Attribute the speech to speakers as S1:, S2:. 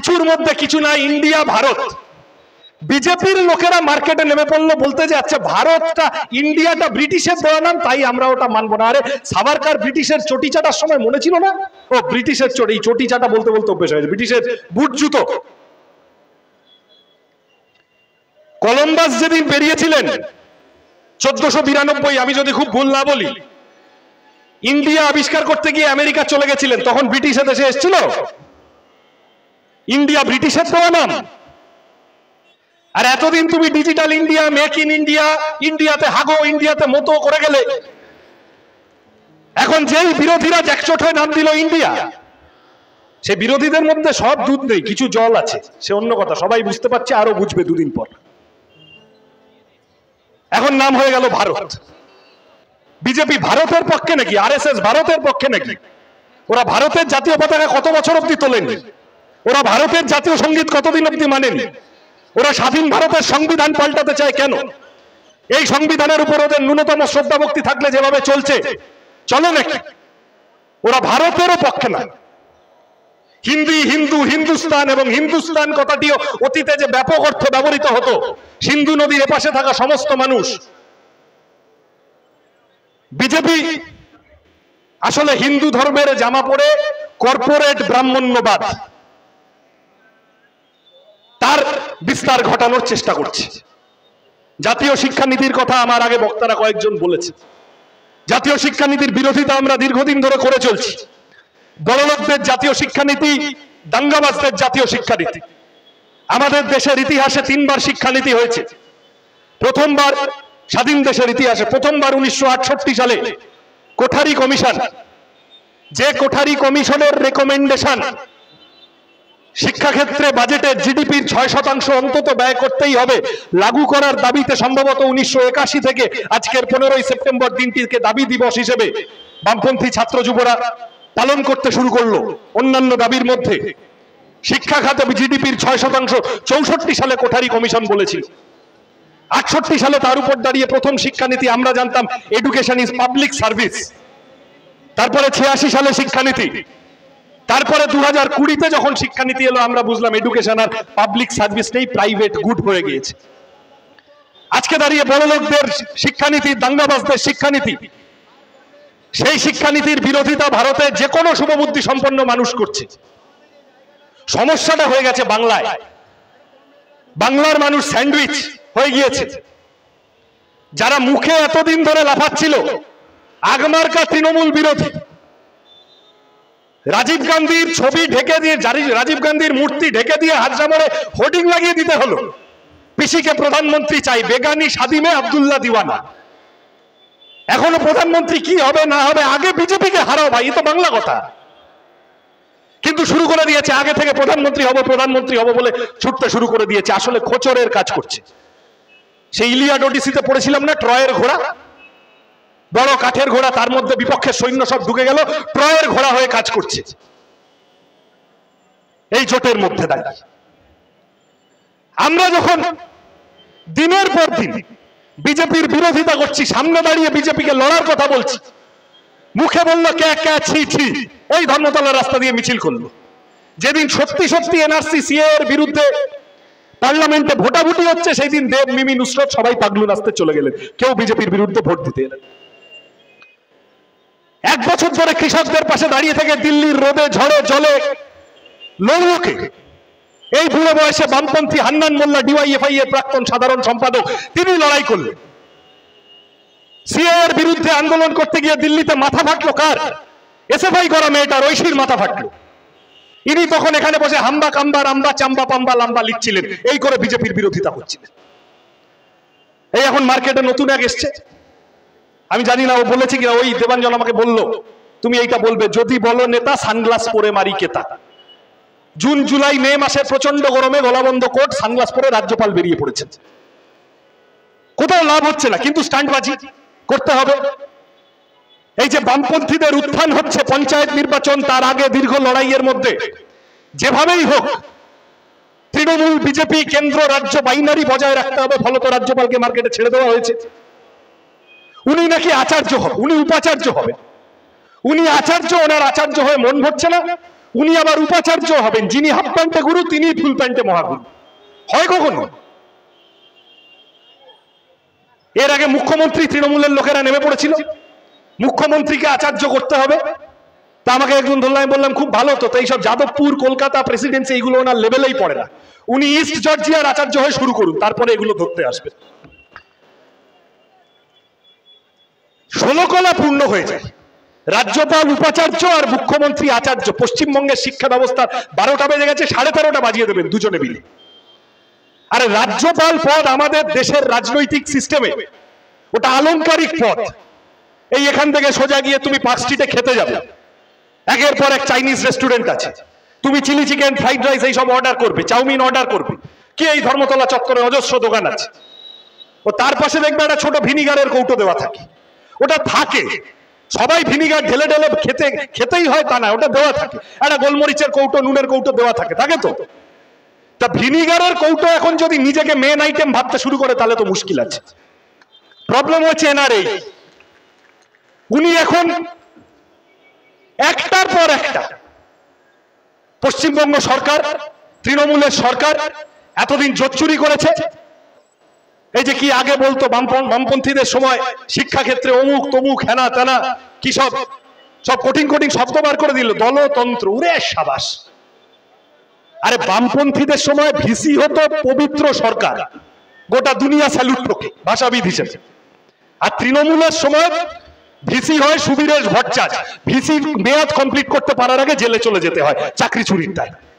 S1: কিছুর মধ্যে কিছু না, ইন্ডিয়া ভারত। বিজেপির লোকেরা মার্কেটে নেমে পড়লো বলতে যে আচ্ছা ভারতটা ইন্ডিয়াটা ব্রিটিশের দেওয়া নাম, তাই আমরা ওটা মানবো না। আরে সাভারকার ব্রিটিশের চটি চাটার সময় মনে ছিল না? ও ব্রিটিশের চটি চাটা বলতে বলতে অভ্যেস হয়েছে, ব্রিটিশের বুট জুতো। কলম্বাস যেদিন বেরিয়েছিলেন 1492, আমি যদি খুব ভুল না বলি, ইন্ডিয়া আবিষ্কার করতে গিয়ে আমেরিকা চলে গেছিলেন, তখন ব্রিটিশ দেশে এসেছিল? ইন্ডিয়া ব্রিটিশের দেওয়া নাম। আর এতদিন তুমি digital India, make in India, ইন্ডিয়াতে হাগো, ইন্ডিয়াতে মতো করে গেলে, এখন যেই বিরোধীরা একচোট হয়ে নাম দিল ইন্ডিয়া, সে বিরোধীদের মধ্যে সব দুধ নেই, কিছু জল আছে, সে অন্য কথা, সবাই বুঝতে পারছে, আরো বুঝবে দুদিন পর। এখন নাম হয়ে গেল ভারত। বিজেপি ভারতের পক্ষে নাকি? আরএসএস ভারতের পক্ষে নাকি? ওরা ভারতের জাতীয় পতাকা কত বছর অব্দি তোলেনি? ওরা ভারতের জাতীয় সঙ্গীত কতদিন অব্দি মানেনি? ওরা স্বাধীন ভারতের সংবিধান পাল্টাতে চায় কেন? এই সংবিধানের উপর ওদের ন্যূনতম শ্রদ্ধা ভক্তি থাকলে যেভাবে চলছে, চলে নাকি? ওরা ভারতেরও পক্ষে না। হিন্দি, হিন্দু, হিন্দুস্তান এবং হিন্দুস্তান কথাটিও অতীতে যে ব্যাপক অর্থে ব্যবহৃত হতো, সিন্ধু নদীর এপাশে থাকা সমস্ত মানুষ। বিজেপি আসলে হিন্দু ধর্মের জামা পরে কর্পোরেট ব্রাহ্মণ্যবাদ তার বিস্তার ঘটানোর চেষ্টা করছে। জাতীয় শিক্ষানীতির কথা আমার আগে বক্তারা কয়েকজন বলেছে। জাতীয় শিক্ষানীতির বিরোধিতা আমরা দীর্ঘদিন ধরে করে চলছি। বড়লোকদের জাতীয় শিক্ষানীতি, দাঙ্গাবাজদের জাতীয় শিক্ষানীতি। আমাদের দেশের ইতিহাসে 3 বার শিক্ষানীতি হয়েছে। প্রথমবার স্বাধীন দেশের ইতিহাসে প্রথমবার 1968 সালে কোঠারি কমিশন, যে কোঠারি কমিশনের রেকমেন্ডেশন শিক্ষাক্ষেত্রে বাজেটের জিডিপির 6% অন্তত ব্যয় করতেই হবে লাগু করার দাবিতে সম্ভবত 1981 থেকে আজকের 15ই সেপ্টেম্বর দিনটিকে দাবি দিবস হিসেবে বামপন্থী ছাত্র যুবরা পালন করতে শুরু করলো। অন্যান্য দাবির মধ্যে শিক্ষা খাতে জিডিপির 6%, 64 সালে কোঠারি কমিশন বলেছিল। 68 সালে তার উপর দাঁড়িয়ে প্রথম শিক্ষানীতি আমরা জানতাম এডুকেশন ইজ পাবলিক সার্ভিস। তারপরে 86 সালে শিক্ষানীতি, তারপরে 2020-তে যখন শিক্ষানীতি এলো আমরা বুঝলাম এডুকেশন আর পাবলিক সার্ভিস নেই, প্রাইভেট গুড হয়ে গিয়েছে। আজকে দাঁড়িয়ে বড় লোকদের শিক্ষানীতি, দাঙ্গাবাজদের শিক্ষানীতি, সেই শিক্ষানীতির বিরোধিতা ভারতের যে কোনো শুভবুদ্ধি সম্পন্ন মানুষ করছে। সমস্যাটা হয়ে গেছে বাংলায়। বাংলার মানুষ স্যান্ডউইচ হয়ে গিয়েছে। যারা মুখে এতদিন ধরে লাফাচ্ছিল আগমার্কা তৃণমূল বিরোধী, রাজীব গান্ধীর ছবি ঢেকে দিয়ে, রাজীব গান্ধীর মূর্তি ঢেকে দিয়ে হাজরামোড়ে হোর্ডিং লাগিয়ে দিতে হলো, পিসিকে প্রধানমন্ত্রী চাই, বেগানি সাদিমে আব্দুল্লাহ দিওয়ানা। এখনো প্রধানমন্ত্রী কি হবে না হবে, আগে বিজেপিকে হারাও ভাই, এ তো বাংলা কথা। কিন্তু শুরু করে দিয়েছে আগে থেকে প্রধানমন্ত্রী হব, প্রধানমন্ত্রী হব বলে ছুটতে শুরু করে দিয়েছে। আসলে খোচরের কাজ করছে। সেই ইলিয়াড ওডিসিতে পড়েছিলাম না, ট্রয়ের ঘোড়া, বড় কাঠের ঘোড়া, তার মধ্যে বিপক্ষের সৈন্য সব ঢুকে গেল, ট্রয়ের ঘোড়া হয়ে কাজ করছে এই জোটের মধ্যে দাঁড়িয়ে। আমরা যখন দিনের পর দিন বিজেপির বিরোধিতা করছি, সামনে দাঁড়িয়ে বিজেপিকে লড়ার কথা বলছি, মুখে বললো কে কে ছি ছি, ওই ধর্মতলার রাস্তা দিয়ে মিছিল করলো। যেদিন সত্যি সত্যি এনআরসি সিএ এর বিরুদ্ধে পার্লামেন্টে ভোটাভুটি হচ্ছে, সেই দিন দেব, মিমি, নুসরত সবাই পাগলু নাচতে চলে গেলেন, কেউ বিজেপির বিরুদ্ধে ভোট দিতে এলেন। 1 বছর ধরে কৃষকদের পাশে দাঁড়িয়ে থেকে দিল্লির রোদে ঝড়ে জলে লড়লোকে এই বুড়ো বয়সে বামপন্থী হান্নান মোল্লা, ডিওয়াইএফআই এর প্রাক্তন সাধারণ সম্পাদক, তিনি লড়াই করলেন। সিএ এর বিরুদ্ধে আন্দোলন করতে গিয়ে দিল্লিতে মাথা ফাটলো কার? এসএফআই করা মেয়েটার, ঐশীর মাথা ফাটলো। ইনি তখন এখানে বসে হাম্বা কাম্বা রাম্বা চাম্বা পাম্বা লাম্বা লিখছিলেন, এই করে বিজেপির বিরোধিতা করছিলেন। এই এখন মার্কেটে নতুন এক এসছে, আমি জানি না ও বলেছে কিনা, ওই দেবাঞ্জন আমাকে বললো তুমি এইটা বলবে, যদি বলো নেতা সানগ্লাস পরে মারি কেতা। জুন জুলাই মে মাসে প্রচন্ড গরমে গলাবন্ধ কোট সানগ্লাস পরে রাজ্যপাল বেরিয়ে পড়েছেন। কোথাও লাভ হচ্ছে না, কিন্তু স্টান্টবাজি করতে হবে। এই যে বামপন্থীদের উত্থান হচ্ছে পঞ্চায়েত নির্বাচন তার আগে দীর্ঘ লড়াইয়ের মধ্যে, যেভাবেই হোক তৃণমূল বিজেপি কেন্দ্র রাজ্য বাইনারি বজায় রাখতে হবে। ফলত রাজ্যপালকে মার্কেটে ছেড়ে দেওয়া হয়েছে। উনি নাকি আচার্য হবে, উনি উপাচার্য হবে। উনি আচার্য, ওনার আচার্য হয়ে মন ভরছে না, উনি আবার উপাচার্য হবেন, যিনি হাফ প্যান্টে গুরু তিনি ফুল প্যান্টে মহাগুরু। হয় কখনো? এর আগে মুখ্যমন্ত্রী তৃণমূলের লোকেরা নেমে পড়েছিল, মুখ্যমন্ত্রীকে আচার্য করতে হবে। তা আমাকে একজন ধরল, আমি বললাম খুব ভালো তো, এইসব যাদবপুর কলকাতা প্রেসিডেন্সি এইগুলো ওনার লেভেলেই পড়ে না, উনি ইস্ট জর্জিয়ার আচার্য হয়ে শুরু করুন, তারপরে এগুলো ধরতে আসবে। 16 কলা পূর্ণ হয়ে যায়, রাজ্যপাল উপাচার্য আর মুখ্যমন্ত্রী আচার্য। পশ্চিমবঙ্গের শিক্ষা ব্যবস্থা 12টা বেজে গেছে, 13:30টা বাজিয়ে দেবেন দুজনে মিলে। আরে রাজ্যপাল পদ আমাদের দেশের রাজনৈতিক সিস্টেমে ওটা আলংকারিক পদ। এই এখান থেকে সোজা গিয়ে তুমি পার্ক স্ট্রিটে খেতে যাবে, একের পর এক চাইনিজ রেস্টুরেন্ট আছে, তুমি চিলি চিকেন, ফ্রাইড রাইস এইসব অর্ডার করবে, চাউমিন অর্ডার করবে, কি এই ধর্মতলা চত্বরে অজস্র দোকান আছে, ও তার পাশে দেখবে একটা ছোট ভিনিগারের কৌটো দেওয়া থাকে, ওটা থাকে, সবাই ভিনিগার ঢেলে ঢেলে খেতেই হয় তা না, ওটা দেওয়া থাকে, একটা গোলমরিচের কৌটো, নুনের কৌটো দেওয়া থাকে, থাকে তো। তা ভিনিগারের কৌটো এখন যদি নিজেকে মেন আইটেম ভাবতে শুরু করে তাহলে তো মুশকিল আছে। প্রবলেম হচ্ছে এনআরএই, উনি এখন একটার পর একটা পশ্চিমবঙ্গ সরকার, তৃণমূলের সরকার এতদিন জোচ্চুরি করেছে। এই যে কি আগে বলতো বামপন্থীদের সময় শিক্ষাক্ষেত্রে অমুক তমুক হেনা তেনা কি সব কঠিন কঠিন শব্দ বার করে দিল, দলতন্ত্র, উরে সাবাস। আরে বামপন্থীদের সময় ভিসি হতো পবিত্র সরকার, গোটা দুনিয়া স্যালুট লোকে ভাষাবিদ হিসেবে। আর তৃণমূলের সময় ভিসি হয় সুবীরেশ ভট্টাচার্য, ভিসি মেয়াদ কমপ্লিট করতে পারার আগে জেলে চলে যেতে হয় চাকরি চুরির দায়।